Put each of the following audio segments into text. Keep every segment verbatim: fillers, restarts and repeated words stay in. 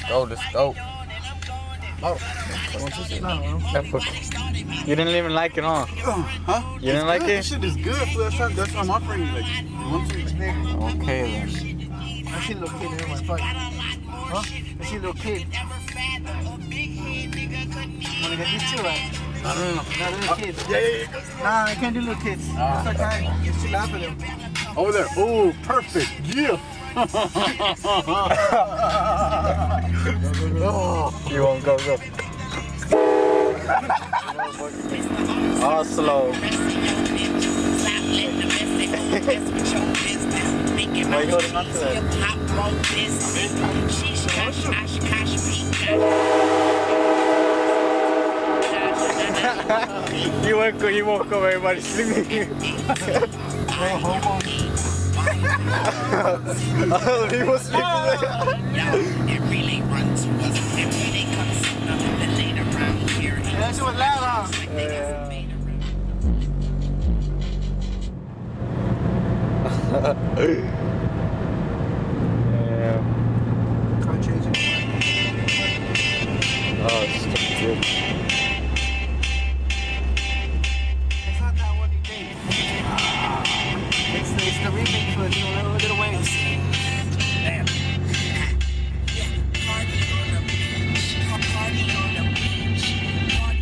go, let's go. Oh. You didn't even like it, huh? Huh? You didn't it's like good. it? This shit is good. Fool. That's, that's why I'm offering you. Like, you want to? Okay, then. I see a little kid in my fight. Huh? I see a little kid. Wanna get these two, right? I don't know. Not little kids. Yeah, yeah, yeah. Nah, I can't do little kids. Ah. It's okay. It's too loud for them. Over there. Oh, perfect. Yeah. Oh. You won't go, go. All slow. Why you holding on to that? You won't go, you won't go, everybody's sleeping. Oh, people sleeping there. It really runs to us. It really comes sooner than later around here. Yeah, that shit was loud, huh? Yeah. Yeah. Can't change it. Oh, it's so good. It's not that what you think. It's the, it's the remix with you know, little, little waves. Damn. Party on the beach. Party on the beach. Party.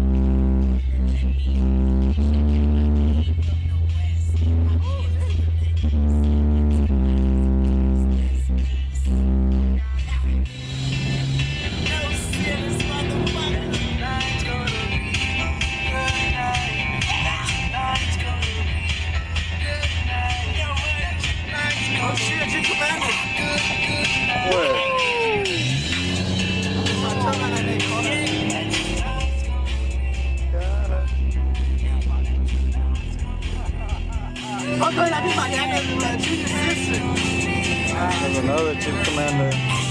Oh shit, you commanded. What? I'm going to be my dad and junior sister. There's another chief commander.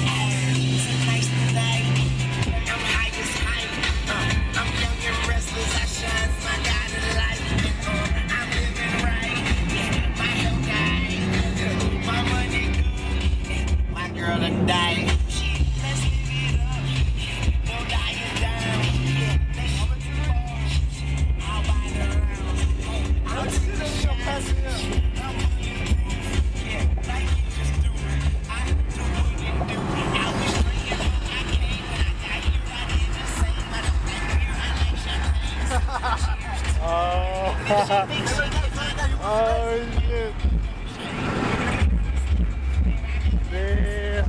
Oh shit. Damn.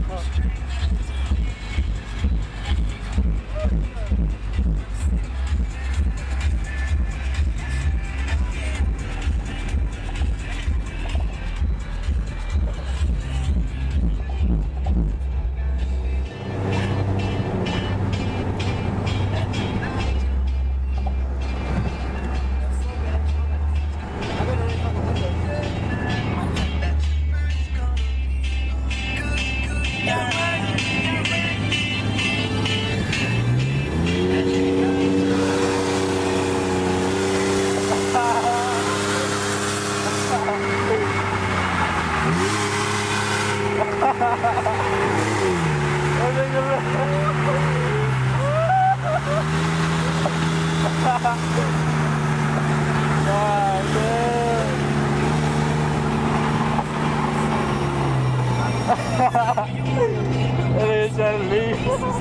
It is at least.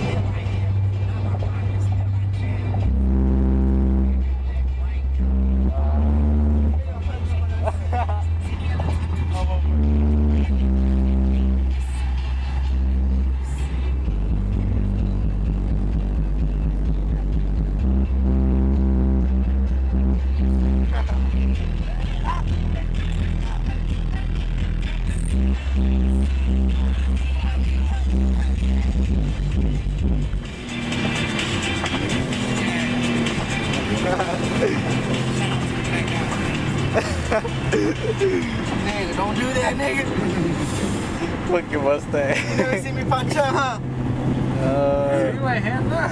Nigga, don't do that, nigga. Fucking Mustang. You never see me punch up, huh? Uh, Freeway, hand up.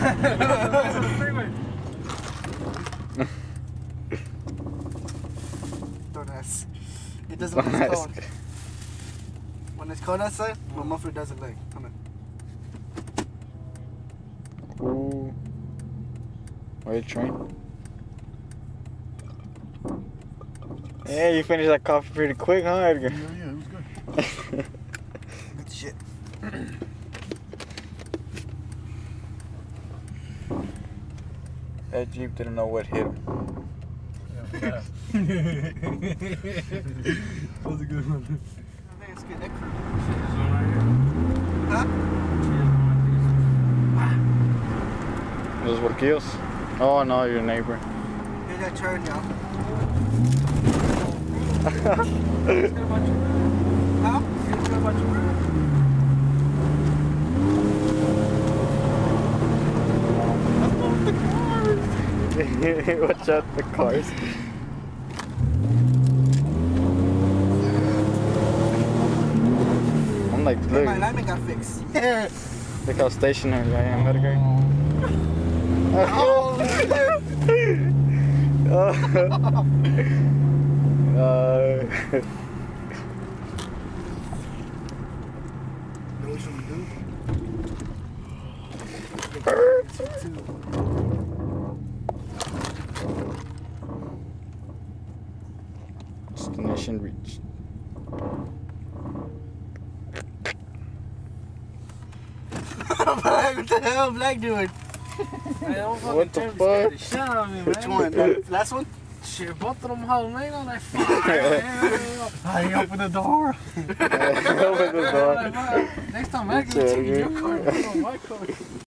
Don't ask. It doesn't when it's cold. When it's cold outside, my muffler doesn't like. Come on. fool. Wait, train. Yeah, you finished that coffee pretty quick, huh, Edgar? Yeah, yeah, it was good. Good shit. That Jeep didn't know what hit him. That was a good one. I think it's good. That crew. Huh? Los Borquillos? Oh, no, your neighbor. Here's that turn, y'all. Huh? Watch out the cars. I'm like, Hey, look, my alignment got fixed. look how stationary I am, Edgar. Oh, uh, know what should we do? Destination reached. What the hell, Black doing? What the fuck? Shit out of me, man. Which one? That last one? Shit, both of them hoes, man. I'm like, fuck. I open the door. Open the door. Next time I can take your car, my car.